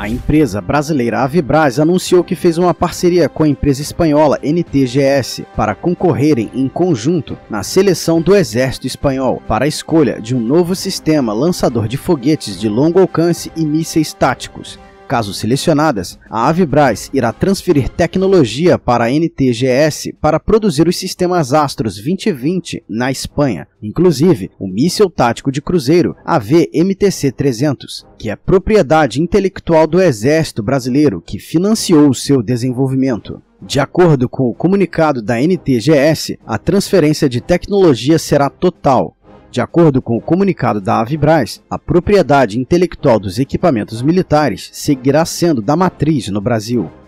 A empresa brasileira Avibraz anunciou que fez uma parceria com a empresa espanhola NTGS para concorrerem em conjunto na seleção do Exército Espanhol para a escolha de um novo sistema lançador de foguetes de longo alcance e mísseis táticos. Caso selecionadas, a Avibraz irá transferir tecnologia para a NTGS para produzir os sistemas Astros 2020 na Espanha, inclusive o míssil tático de cruzeiro AV-MTC-300, que é propriedade intelectual do Exército Brasileiro, que financiou seu desenvolvimento. De acordo com o comunicado da NTGS, a transferência de tecnologia será total. De acordo com o comunicado da Avibraz, a propriedade intelectual dos equipamentos militares seguirá sendo da matriz no Brasil.